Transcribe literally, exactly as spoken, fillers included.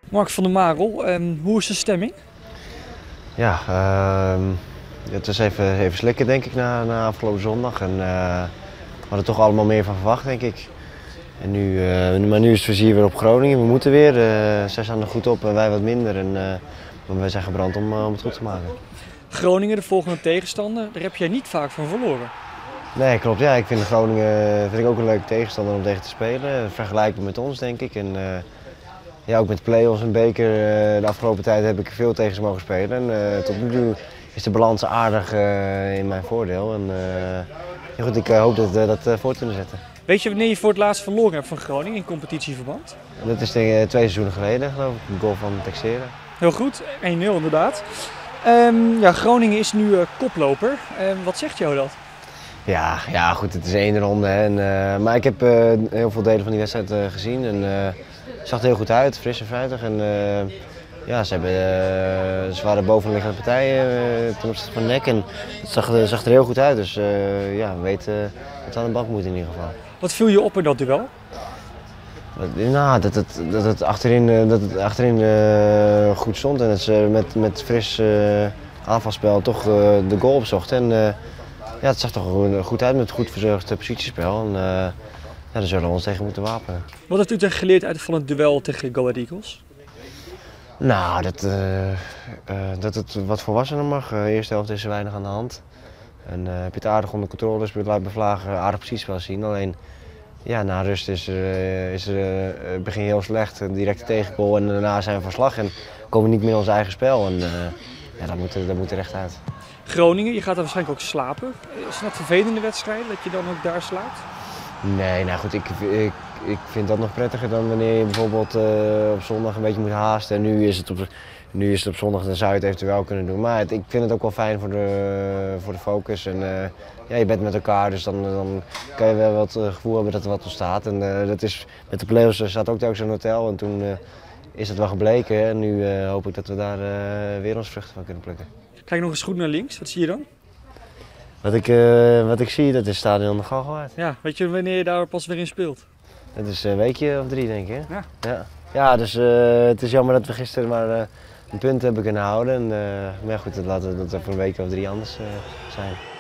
Mark van der Marel, um, hoe is de stemming? Ja, uh, het is even, even slikken denk ik na, na afgelopen zondag. En, uh, we hadden toch allemaal meer van verwacht denk ik. En nu, uh, maar nu is het vizier weer op Groningen. We moeten weer. Uh, zij staan er goed op en wij wat minder. En, uh, maar wij zijn gebrand om, uh, om het goed te maken. Groningen, de volgende tegenstander, daar heb jij niet vaak van verloren. Nee, klopt. Ja, ik vind Groningen vind ik ook een leuke tegenstander om tegen te spelen. Vergelijkbaar met ons denk ik. En, uh, ja, ook met de play-offs en beker. Uh, de afgelopen tijd heb ik veel tegen ze mogen spelen. En, uh, tot nu toe is de balans aardig uh, in mijn voordeel. En, uh, ja, goed, ik uh, hoop dat we uh, dat uh, voort kunnen zetten. Weet je wanneer je voor het laatst verloren hebt van Groningen in competitieverband? Dat is denk ik twee seizoenen geleden, geloof ik. Een goal van Texera. Heel goed, één nul inderdaad. Um, ja, Groningen is nu uh, koploper. Um, wat zegt jou dat? Ja, ja, goed, het is één ronde. Hè, en, uh, maar ik heb uh, heel veel delen van die wedstrijd uh, gezien. En, uh, het zag er heel goed uit, fris en fruitig. En, uh, ja, ze, hebben, uh, ze waren bovenliggende partijen uh, ten opzichte van N E C. En het zag, uh, zag er heel goed uit. Dus uh, ja, we weten uh, dat we aan de bak moeten in ieder geval. Wat viel je op in dat duel? Nou, dat het, dat het achterin, dat het achterin uh, goed stond en dat ze met, met fris uh, aanvalspel toch uh, de goal opzochten. En, uh, ja, het zag toch goed uit met goed verzorgd positiespel. En, uh, ja, daar zullen we ons tegen moeten wapenen. Wat heeft u tegen geleerd uit van het duel tegen Go Ahead Eagles? Nou, dat, uh, uh, dat het wat volwassener mag. De uh, eerste helft is er weinig aan de hand. En uh, heb je het aardig onder controle, dus laat bevlagen aardig positiespel zien. Alleen, ja, na rust is er, is er uh, begin heel slecht, een directe tegengoal en daarna zijn we van slag en komen we niet meer in ons eigen spel. En, uh, ja, dat moet, dat moet er echt uit. Groningen, je gaat er waarschijnlijk ook slapen. Is dat vervelende wedstrijd dat je dan ook daar slaapt? Nee, nou goed, ik, ik, ik vind dat nog prettiger dan wanneer je bijvoorbeeld uh, op zondag een beetje moet haasten. En nu is het op, nu is het op zondag, dan zou je het eventueel kunnen doen. Maar het, ik vind het ook wel fijn voor de, voor de focus. En, uh, ja, je bent met elkaar, dus dan, dan kan je wel wat uh, gevoel hebben dat er wat ontstaat. En uh, dat is, met de play-offs staat ook telkens een hotel en toen uh, is het wel gebleken. En nu uh, hoop ik dat we daar uh, weer onze vruchten van kunnen plukken. Kijk nog eens goed naar links, wat zie je dan? Wat ik, uh, wat ik zie, dat is stadion de Galgenwaard. Ja, weet je wanneer je daar pas weer in speelt? Dat is een weekje of drie denk ik. Hè? Ja. Ja. Ja, dus uh, het is jammer dat we gisteren maar uh, een punt hebben kunnen houden. En, uh, maar ja, goed, laten we dat voor een week of drie anders uh, zijn.